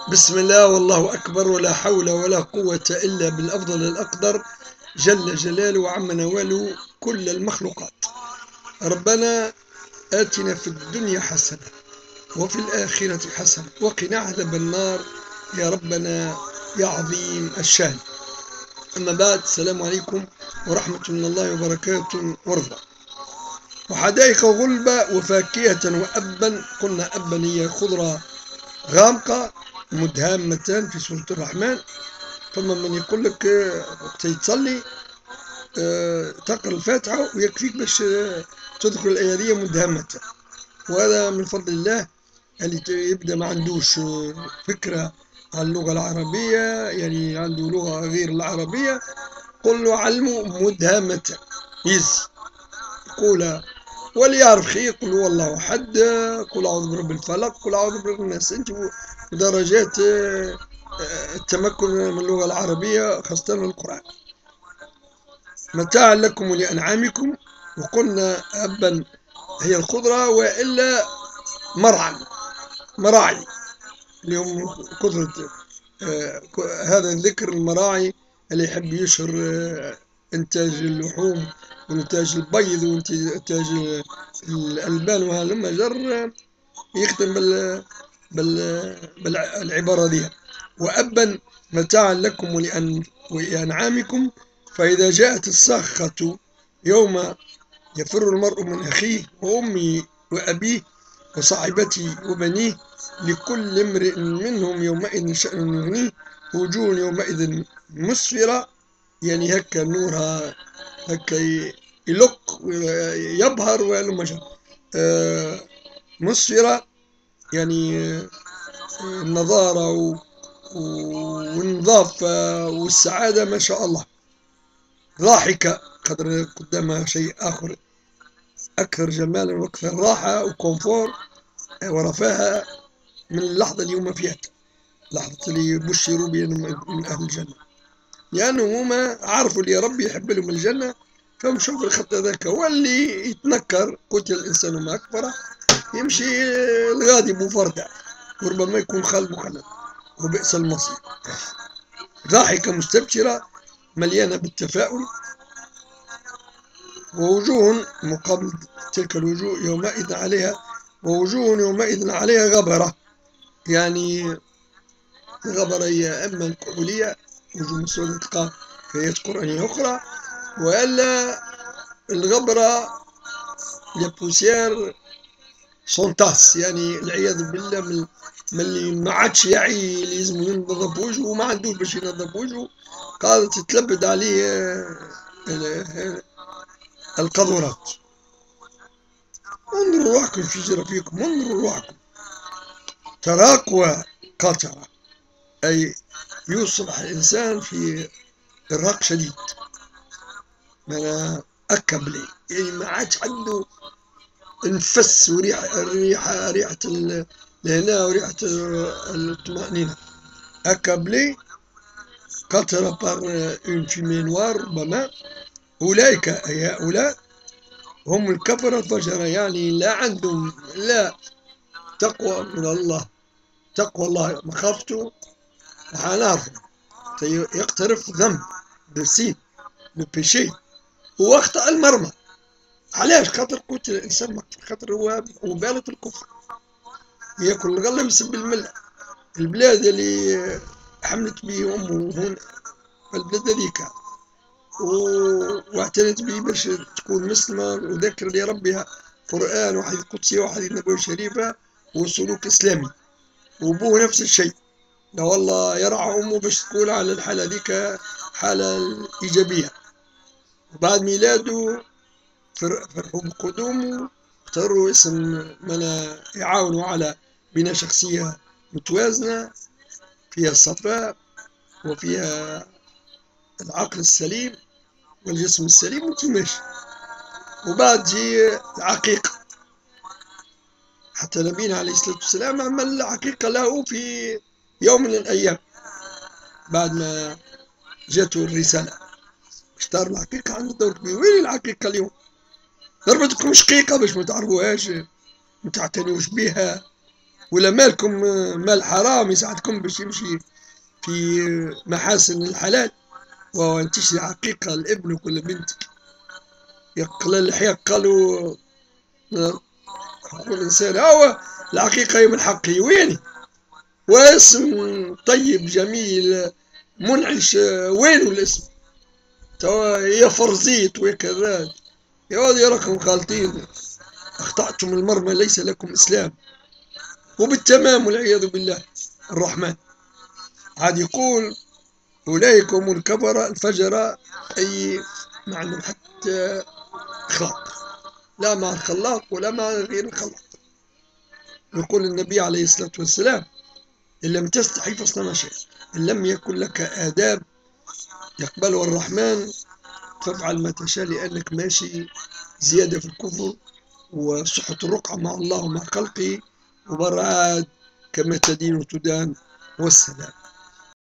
بسم الله والله أكبر ولا حول ولا قوة إلا بالأفضل الأقدر جل جلاله وعم نواله كل المخلوقات. ربنا آتنا في الدنيا حسنة وفي الآخرة حسنة وقنا عذاب النار يا ربنا يا عظيم الشان. أما بعد، السلام عليكم ورحمة الله وبركاته ورضا. وحدائق غلبة وفاكهة وأبا، قلنا أبا هي خضرة غامقة مدهامتان في سورة الرحمن. فما من يقول لك وقت تصلي تقرأ الفاتحة ويكفيك باش تذكر الآية دي مدهمة، وهذا من فضل الله. اللي يبدأ ما عندوش فكرة عن اللغة العربية، يعني عنده لغة غير العربية، قل له علمه مدهمة يقولها واللي يعرف خير. قل هو الله أحد، قل أعوذ برب الفلق، قل أعوذ برب الناس. أنت ودرجات التمكن من اللغة العربية خاصة القرآن. متاعا لكم ولأنعامكم. وقلنا أبا هي الخضرة، وإلا مراعي اللي هم كثرة هذا الذكر المراعي اللي يحب يشهر إنتاج اللحوم وإنتاج البيض وإنتاج الألبان وهلم جر، يختم بالعبارة دي: وأبا متاعا لكم ولأنعامكم. فإذا جاءت الصاخة يوم يفر المرء من أخيه وأمه وأبيه وصاحبته وبنيه لكل امرئ منهم يومئذ شأن يغنيه. وجوه يومئذ مسفرة، يعني هكا نورها هكا يلق يبهر ويعلم مجر. مسفرة يعني النظارة والنظافة والسعادة ما شاء الله. ضاحكة قدر قدامها شيء آخر أكثر جمالا وأكثر راحة وكونفور ورفاهة من اللحظة اللي هما فيها، لحظة اللي بشروا بها من أهل الجنة، لأنهم هما عرفوا اللي ربي يحب لهم الجنة، فمشوا في الخط هذاك. واللي يتنكر قتل الإنسان ما أكبره، يمشي الغادي بفردة وربما يكون خال مخلد، وبئس المصير. ضاحكة مستبشرة مليانة بالتفاؤل. ووجوه مقابل تلك الوجوه يومئذ عليها، ووجوه يومئذ عليها غبرة، يعني الغبرة هي أما الكحولية وجوه مسودة تلقى في آيات قرآنية أخرى، وإلا الغبرة لبوسيير سونتاس، يعني العياذ بالله من اللي ما عادش يعي اللي لازم ينظف وجهه وما عندوش باش ينظف وجهه، قاعدة تتلبد عليه القاذورات. انظروا روحكم في جرافيكم، انظروا روحكم. تراقوى قطرة، أي يصبح الإنسان في إرهاق شديد، من أكبلي، يعني ما عادش عنده نفس ريحة الهنا وريحة الطمأنينة. أكبلي قطرة بار اون فيمي نوار ربما. أولئك أي هؤلاء هم الكفرة الفجرة، يعني لا عندهم لا تقوى من الله، تقوى الله مخافته وحنعرفه يقترف ذنب بالسين بالبيشي وأخطأ المرمى. علاش؟ خاطر قتل الإنسان خاطر هو بالغ الكفر، ياكل الغلة ويسب الملة. البلاد اللي حملت به أمه هنا البلاد هذيك واعتنت به باش تكون مسلمة وذكر لربها قرآن وحديث قدسي وحديث نبوي شريفة وسلوك إسلامي. وأبوه نفس الشيء، لا والله يرعى أمه باش تكون على الحالة هذيك حالة إيجابية. وبعد ميلاده فرحوا بقدومه، اختاروا اسم من يعاونوا على بناء شخصية متوازنة فيها الصفاء وفيها العقل السليم والجسم السليم وتمشي. وبعد جي العقيقة، حتى نبينا عليه الصلاة والسلام عمل العقيقة له في يوم من الأيام بعد ما جاته الرسالة، اختار العقيقة عنده دور كبير. وين العقيقة اليوم؟ ضربتكم شقيقة باش ما تعرفوهاش ما تعتنيوش بها، ولا مالكم مال حرام يساعدكم باش يمشي في محاسن الحلال، وأن تشري عقيقة لابنك ولا بنتك. يقل الحياة قالوا حقوق الإنسان، هو العقيقة هي من حقه ويني، واسم طيب جميل منعش، وينو الاسم؟ توا يا فرزيت وكذا. يا ولدي راكم غالطين، أخطأتم المرمى، ليس لكم إسلام. وبالتمام والعياذ بالله. الرحمن عاد يقول أولئك هم الكفرة الفجرة، أي ما عندهم حتى أخلاق، لا مع الخلاق ولا مع غير الخلاق. يقول النبي عليه الصلاة والسلام: إن لم تستحي فاصنع ما شئت، إن لم يكن لك آداب يقبلها الرحمن فافعل ما تشاء، لأنك ماشي زيادة في الكفر وصحة الرقعة مع الله ومع خلقه، وبرعاد كما تدين وتدان. والسلام.